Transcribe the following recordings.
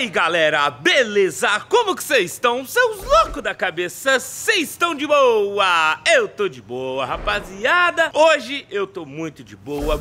aí galera, beleza? Como que vocês estão? Seus loucos da cabeça, vocês estão de boa? Eu tô de boa, rapaziada. Hoje eu tô muito de boa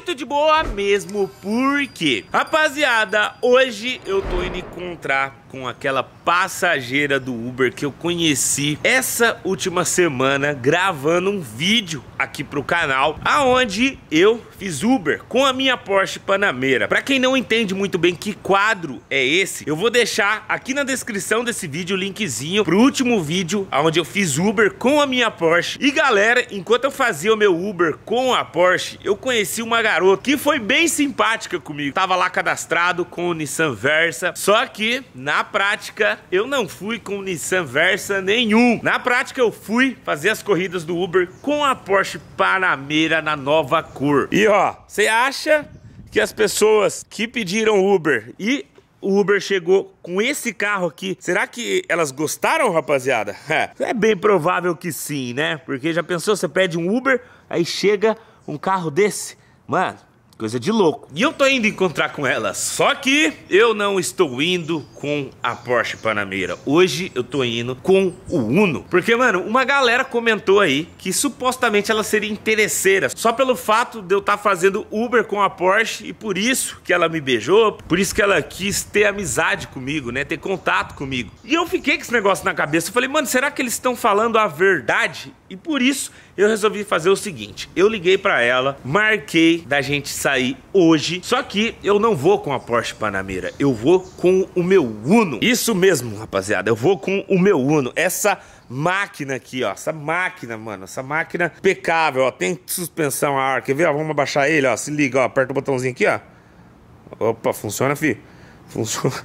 mesmo. Por quê? Rapaziada, hoje eu tô indo encontrar com aquela passageira do Uber que eu conheci essa última semana gravando um vídeo aqui pro canal, aonde eu fiz Uber com a minha Porsche Panamera. Pra quem não entende muito bem que quadro é esse, eu vou deixar aqui na descrição desse vídeo o linkzinho pro último vídeo onde eu fiz Uber com a minha Porsche. E galera, enquanto eu fazia o meu Uber com a Porsche, eu conheci uma garota que foi bem simpática comigo. Tava lá cadastrado com o Nissan Versa, só que na prática eu não fui com o Nissan Versa nenhum. Na prática eu fui fazer as corridas do Uber com a Porsche Panamera na nova cor. E ó, você acha que as pessoas que pediram Uber e o Uber chegou com esse carro aqui, será que elas gostaram, rapaziada? É bem provável que sim, né? Porque já pensou, você pede um Uber, aí chega um carro desse? Mano, coisa de louco. E eu tô indo encontrar com ela, só que eu não estou indo com a Porsche Panamera. Hoje eu tô indo com o Uno. Porque, mano, uma galera comentou aí que supostamente ela seria interesseira, só pelo fato de eu estar fazendo Uber com a Porsche, e por isso que ela me beijou, por isso que ela quis ter amizade comigo, né, ter contato comigo. E eu fiquei com esse negócio na cabeça, eu falei, mano, será que eles estão falando a verdade? E por isso eu resolvi fazer o seguinte, eu liguei pra ela, marquei da gente sair hoje, só que eu não vou com a Porsche Panamera, eu vou com o meu Uno. Isso mesmo, rapaziada, eu vou com o meu Uno. Essa máquina aqui, ó, essa máquina, mano, essa máquina impecável, ó, tem suspensão a ar, quer ver, ó, vamos abaixar ele, ó, se liga, ó, aperta o botãozinho aqui, ó. Opa, funciona, fi, funciona.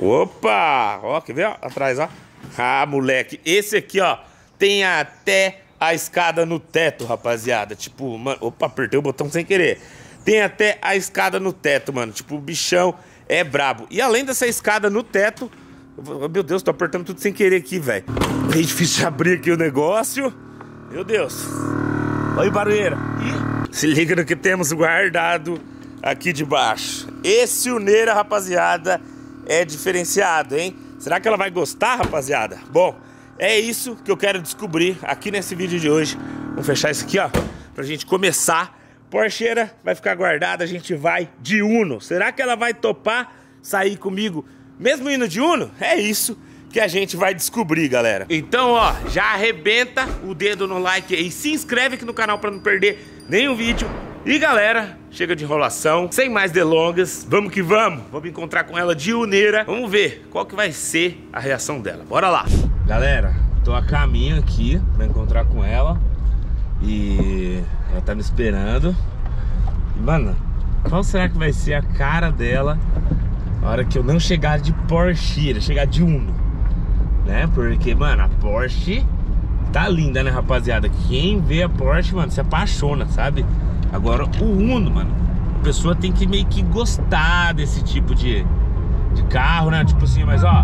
Opa, ó, quer ver, ó, atrás, ó. Ah, moleque, esse aqui, ó, tem até a escada no teto, rapaziada. Tipo, mano, opa, apertei o botão sem querer. Tem até a escada no teto, mano. Tipo, o bichão é brabo. E além dessa escada no teto, meu Deus, tô apertando tudo sem querer aqui, velho. Bem difícil de abrir aqui o negócio. Meu Deus. Oi, barulheira. Se liga no que temos guardado aqui debaixo. Esse Uneira, rapaziada, é diferenciado, hein? Será que ela vai gostar, rapaziada? Bom, é isso que eu quero descobrir aqui nesse vídeo de hoje. Vamos fechar isso aqui, ó, pra gente começar. Porscheira vai ficar guardada, a gente vai de Uno. Será que ela vai topar sair comigo mesmo indo de Uno? É isso que a gente vai descobrir, galera. Então, ó, já arrebenta o dedo no like aí, se inscreve aqui no canal pra não perder nenhum vídeo. E galera, chega de enrolação, sem mais delongas, vamos que vamos. Vamos encontrar com ela de Uneira. Vamos ver qual que vai ser a reação dela. Bora lá. Galera, tô a caminho aqui pra encontrar com ela. E ela tá me esperando. E, mano, qual será que vai ser a cara dela na hora que eu não chegar de Porsche, chegar de Uno, né? Porque, mano, a Porsche tá linda, né, rapaziada? Quem vê a Porsche, mano, se apaixona, sabe? Agora, o Uno, mano, a pessoa tem que meio que gostar desse tipo de carro, né? Tipo assim, mas ó,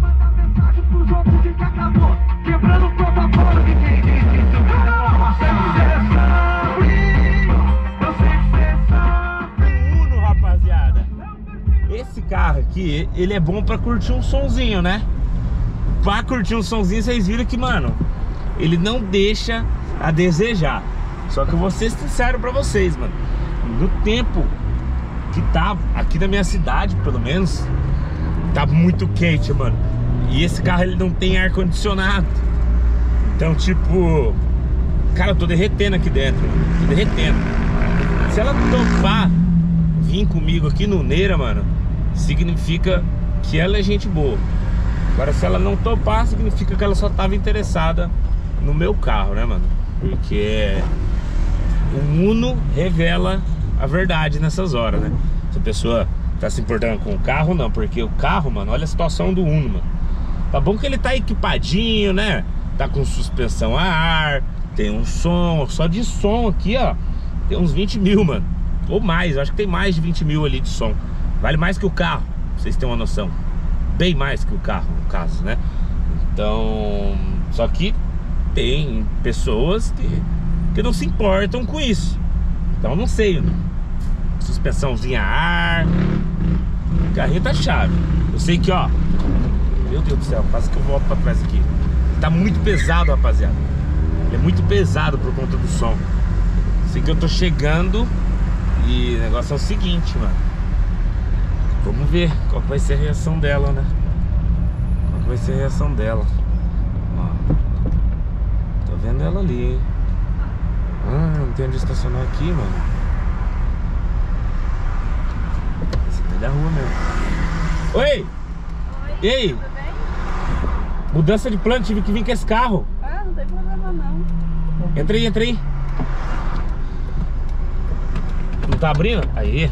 Uno, rapaziada. Esse carro aqui, ele é bom pra curtir um sonzinho, né? Pra curtir um sonzinho, vocês viram que, mano, ele não deixa a desejar. Só que eu vou ser sincero pra vocês, mano, no tempo que tá aqui na minha cidade, pelo menos, tá muito quente, mano. E esse carro, ele não tem ar-condicionado. Então, tipo, cara, eu tô derretendo aqui dentro, mano. Tô derretendo. Se ela topar vir comigo aqui no Uneira, mano, significa que ela é gente boa. Agora, se ela não topar, significa que ela só tava interessada no meu carro, né, mano? Porque o Uno revela a verdade nessas horas, né? Se a pessoa tá se importando com o carro, não. Porque o carro, mano, olha a situação do Uno, mano. Tá bom que ele tá equipadinho, né? Tá com suspensão a ar, tem um som, só de som aqui, ó, tem uns 20 mil, mano. Ou mais, eu acho que tem mais de 20 mil ali de som. Vale mais que o carro, pra vocês terem uma noção. Bem mais que o carro, no caso, né? Então, só que tem pessoas que não se importam com isso. Então, não sei, suspensãozinha a ar, o carrinho tá chave. Eu sei que, ó, meu Deus do céu, quase que eu volto pra trás aqui. Tá muito pesado, rapaziada. Ele é muito pesado por conta do som. Sei que eu tô chegando. E o negócio é o seguinte, mano. Vamos ver qual que vai ser a reação dela, né? Qual que vai ser a reação dela. Ó, tô vendo ela ali, hein? Ah, não tem onde estacionar aqui, mano. Esse aqui é da rua mesmo. Oi! Oi! E aí? Tudo bem? Mudança de plano, tive que vir com esse carro. Ah, não tem problema não. Entra aí, entra aí. Não tá abrindo? Aí.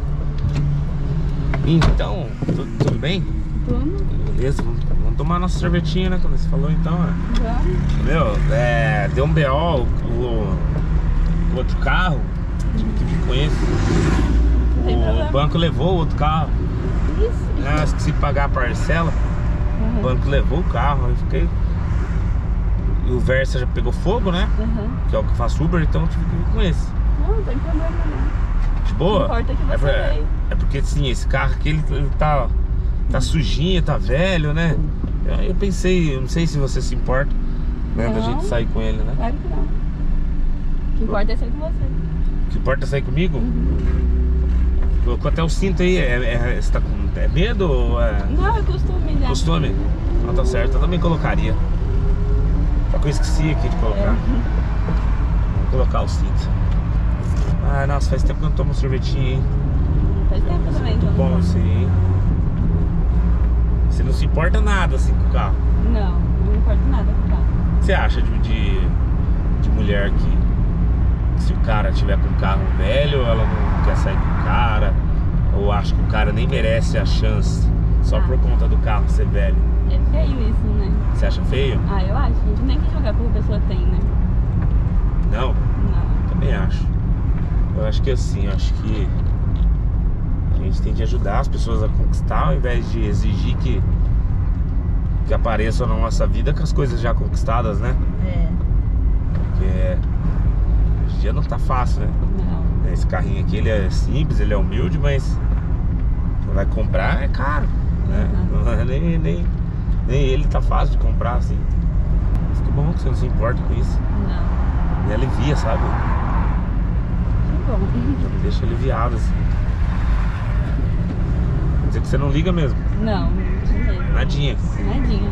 Então, tudo bem? Tudo? Beleza, vamos tomar nossa sorvetinha, né? Quando você falou então, né? Vamos. Meu, deu um BO o outro carro. Tive que vir com esse. Não tem O problema. banco levou o outro carro. Isso. Ah, esqueci de pagar a parcela. O banco levou o carro. Aí fiquei. E o Versa já pegou fogo, né? Uhum. Que é o que faz Uber, então eu tive que vir com esse. Não tem problema não. De boa? Não importa que você veio. É porque assim, esse carro aqui ele tá sujinho, tá velho, né? Eu pensei, eu não sei se você se importa, né, da Não. gente sair com ele, né? Claro que não. O que importa é ser com você. O que importa é sair comigo? Uhum. Colocou até o cinto aí, você tá com medo ou é Não, é costume, né? costume? Não, tá certo, eu também colocaria. Só que eu esqueci aqui de colocar. Vou colocar o cinto. Ah, nossa, faz tempo que eu não tomo um sorvetinho, hein? Faz tempo também, então. Bom, isso aí, hein? Você não se importa nada assim com o carro. Não, não me importa nada com o carro. O que você acha de mulher que se o cara tiver com um carro velho, ela não quer sair com o cara, ou acha que o cara nem merece a chance só por conta do carro ser velho? É feio isso, né? Você acha feio? Ah, eu acho. A gente nem que jogar porque a pessoa tem, né? Não? Não. Também acho. Eu acho que assim, eu acho que a gente tem que ajudar as pessoas a conquistar ao invés de exigir que apareçam na nossa vida com as coisas já conquistadas, né? É. Porque hoje em dia não tá fácil, né? Não. Esse carrinho aqui, ele é simples, ele é humilde, mas você vai comprar, é caro, né? Uhum. Não é nem ele tá fácil de comprar, assim. Mas que bom que você não se importa com isso. Não. Me alivia, sabe? Que bom. Já me deixa aliviado, assim. Quer dizer que você não liga mesmo? Não, de jeito. Nadinha. Nadinha.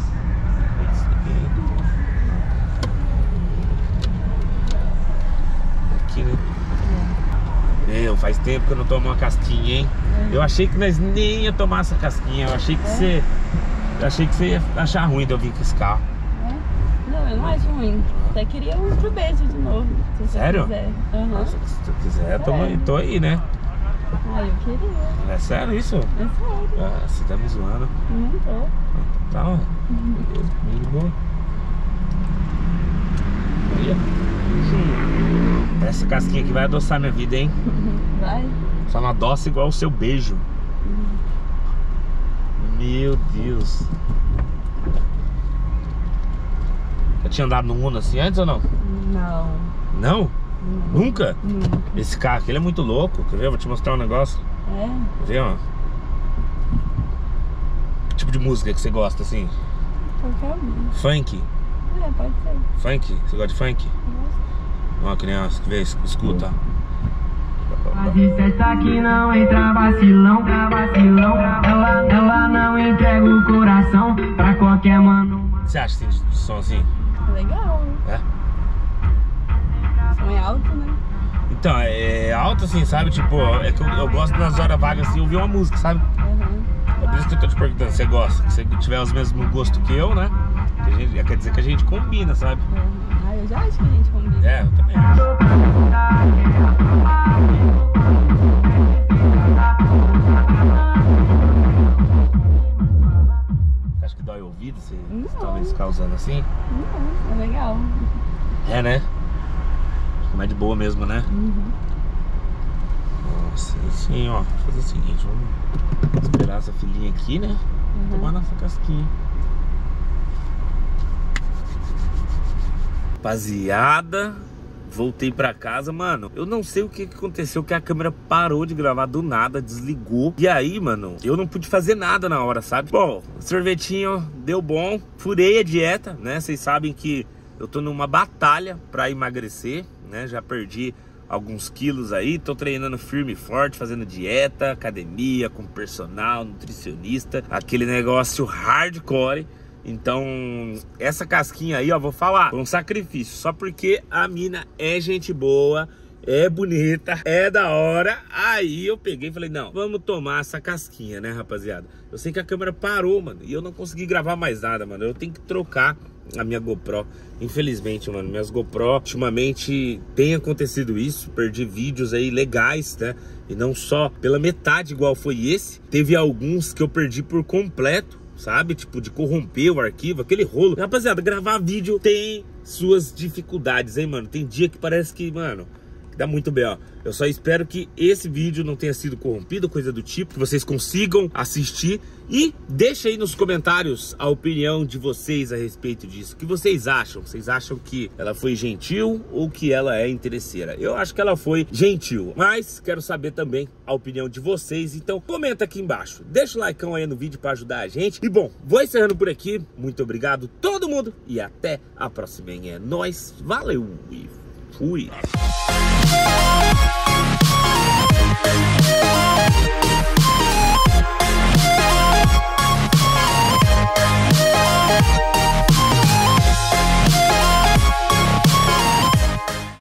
Aqui, né? Meu, faz tempo que eu não tomo uma casquinha, hein? É. Eu achei que nós nem ia tomar essa casquinha. Eu achei que você ia achar ruim de eu vir com esse carro. É? Não, eu não acho ruim. Até queria um pro beijo de novo, se você Sério? quiser. Uhum. Nossa, se tu quiser, tô aí, né? Ah, eu queria. É sério isso? É sério. Ah, você tá me zoando. Não tô. Tá, ó. Beleza, comigo, boa. Aí, ó. Essa casquinha aqui vai adoçar minha vida, hein? Vai. Só não adoça igual o seu beijo. Meu Deus. Já tinha andado no Uno assim antes ou não? Não. Não? Nunca? Nunca. Esse carro aqui, ele é muito louco. Quer ver? Eu vou te mostrar um negócio. É? Quer ver, ó? Que tipo de música que você gosta, assim? Qualquer um. Funk? É, pode ser. Funk? Você gosta de funk? Gosto. Ó, criança, quer ver? Escuta. Mas certa que não entra vacilão, vacilão. Ela não entrega o coração pra qualquer mano. O que você acha assim, de som assim? Legal. É? O som é alto, né? Então, é alto assim, sabe? Tipo, é que eu gosto nas horas vagas assim, ouvir uma música, sabe? Uhum. É por isso que eu tô te perguntando, você gosta? Se você tiver os mesmos gostos que eu, né? Quer dizer que a gente combina, sabe? Ah, eu já acho que a gente combina. É, eu também acho. Você acha que dói o ouvido se Não. talvez ficar usando assim? Não, é legal. É, né? Fica mais de boa mesmo, né? Uhum. Nossa, sim, ó. Vou fazer o seguinte, vamos esperar essa filhinha aqui, né? Tomar nossa casquinha. Rapaziada, voltei pra casa, mano, eu não sei o que aconteceu, que a câmera parou de gravar do nada, desligou. E aí, mano, eu não pude fazer nada na hora, sabe? Bom, sorvetinho deu bom, furei a dieta, né? Vocês sabem que eu tô numa batalha pra emagrecer, né? Já perdi alguns quilos aí, tô treinando firme e forte, fazendo dieta, academia, com personal, nutricionista, aquele negócio hardcore. Então, essa casquinha aí, ó, vou falar, foi um sacrifício, só porque a mina é gente boa, é bonita, é da hora. Aí eu peguei e falei, não, vamos tomar essa casquinha, né, rapaziada? Eu sei que a câmera parou, mano, e eu não consegui gravar mais nada, mano. Eu tenho que trocar a minha GoPro. Infelizmente, mano, minhas GoPro, ultimamente tem acontecido isso. Perdi vídeos aí legais, né? E não só pela metade igual foi esse. Teve alguns que eu perdi por completo, sabe? Tipo, de corromper o arquivo, aquele rolo. Rapaziada, gravar vídeo tem suas dificuldades, hein, mano? Tem dia que parece que, mano, dá muito bem, ó. Eu só espero que esse vídeo não tenha sido corrompido, coisa do tipo, que vocês consigam assistir. E deixa aí nos comentários a opinião de vocês a respeito disso. O que vocês acham? Vocês acham que ela foi gentil ou que ela é interesseira? Eu acho que ela foi gentil, mas quero saber também a opinião de vocês. Então comenta aqui embaixo, deixa o likeão aí no vídeo para ajudar a gente. E bom, vou encerrando por aqui. Muito obrigado todo mundo e até a próxima. É nóis, valeu e fui!